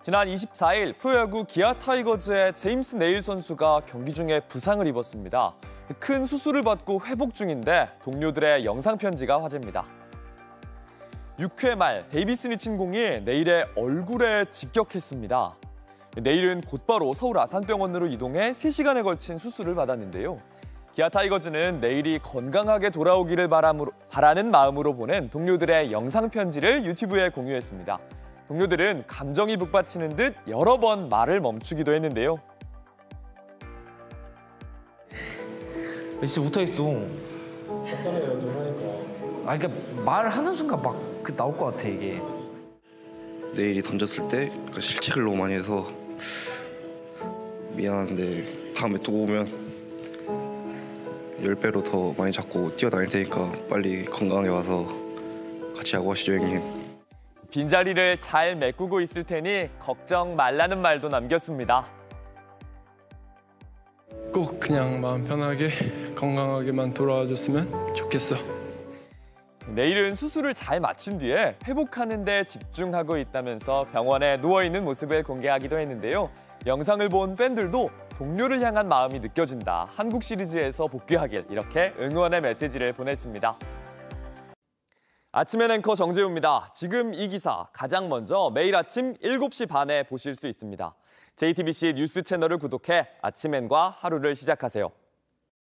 지난 24일 프로야구 기아 타이거즈의 제임스 네일 선수가 경기 중에 부상을 입었습니다. 큰 수술을 받고 회복 중인데 동료들의 영상 편지가 화제입니다. 6회 말 데이비슨이 친 공이 네일의 얼굴에 직격했습니다. 네일은 곧바로 서울 아산병원으로 이동해 3시간에 걸친 수술을 받았는데요. 기아 타이거즈는 네일이 건강하게 돌아오기를 바라는 마음으로 보낸 동료들의 영상 편지를 유튜브에 공유했습니다. 동료들은 감정이 북받치는 듯 여러 번 말을 멈추기도 했는데요. 진짜 못하겠어. 간단해요, 좀 하니까. 그러니까 말하는 순간 막 나올 것 같아, 이게. 내일이 던졌을 때 실책을 너무 많이 해서 미안한데 다음에 또 오면 10배로 더 많이 잡고 뛰어다닐 테니까 빨리 건강하게 와서 같이 야구하시죠, 형님. 빈자리를 잘 메꾸고 있을 테니 걱정 말라는 말도 남겼습니다. 꼭 그냥 마음 편하게 건강하게만 돌아와줬으면 좋겠어. 내일은 수술을 잘 마친 뒤에 회복하는 데 집중하고 있다면서 병원에 누워있는 모습을 공개하기도 했는데요. 영상을 본 팬들도 동료를 향한 마음이 느껴진다. 한국 시리즈에서 복귀하길 이렇게 응원의 메시지를 보냈습니다. 아침엔 앵커 정재우입니다. 지금 이 기사 가장 먼저 매일 아침 7시 반에 보실 수 있습니다. JTBC 뉴스 채널을 구독해 아침엔과 하루를 시작하세요.